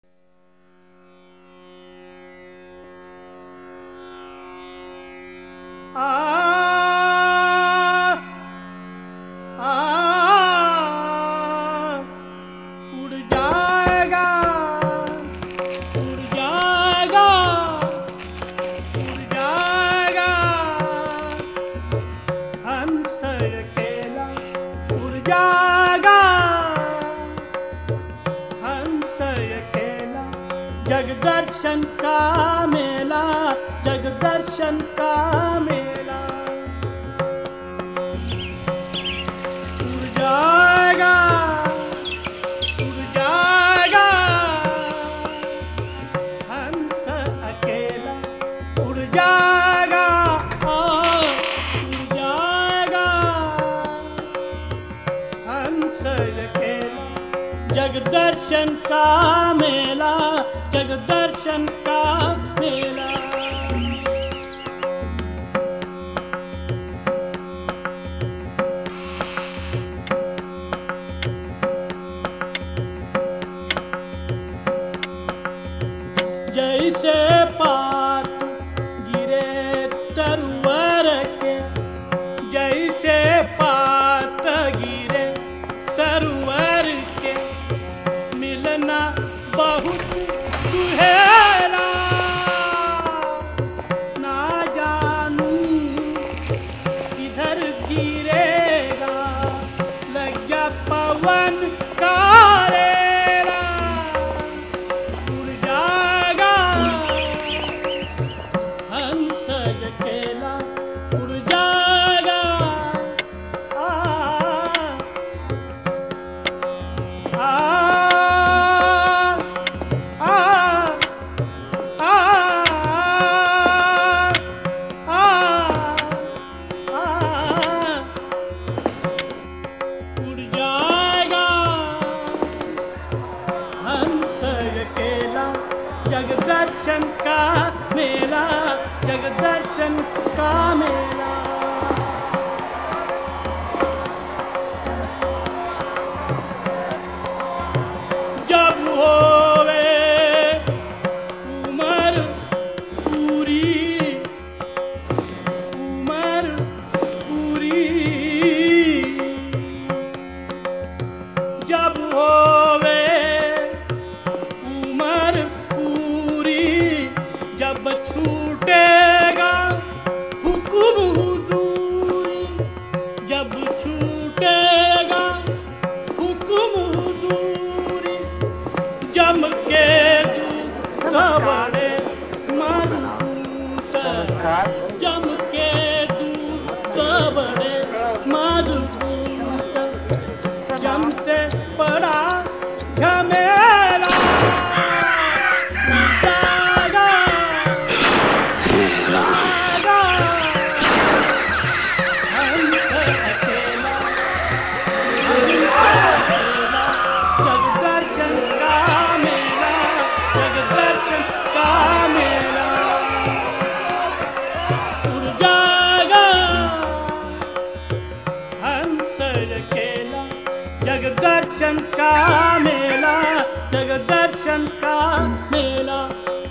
उड़ जाएगा, उड़ जाएगा, उड़ जाएगा हंस अकेला, उड़ जाएगा हंस अकेला। जगदर्शन का मेला, जगदर्शन का मेला। उड़ जाएगा, उड़ जाएगा हंस अकेला, उड़ जाएगा, उड़ जाएगा हंस अकेला। जगदर्शन का मेला, जगदर्शन का मेला। जैसे पात गिरे तरुवर के, जैसे पात गिरे तरुवर के, मिलना बहुत दुहेरा। ना जानू किधर गिरेगा, लग गया पवन का रेला। उड़ जाएगा हंस अकेला, उड़ जाएगा उड़ जाएगा हंस अकेला। जगदर्शन का मेला, जगदर्शन का मेला। जब होवे उमर पूरी, उमर पूरी, जब होवे उमर पूरी, जब छूटेगा हुकुम हुजूरी, जब छूटेगा हुकुम हुजूरी। जम के दूत बड़े मजबूत, जम के दूत बड़े मजबूत। जम से पड़ा झमेला, जागा, जागा हंस अकेला, हंस अकेला। जगदर्शन का मेला, जगदर्शन का मेला। उड़ जाएगा हंस अकेला। जगदर्शन का मेला, जगदर्शन का मेला।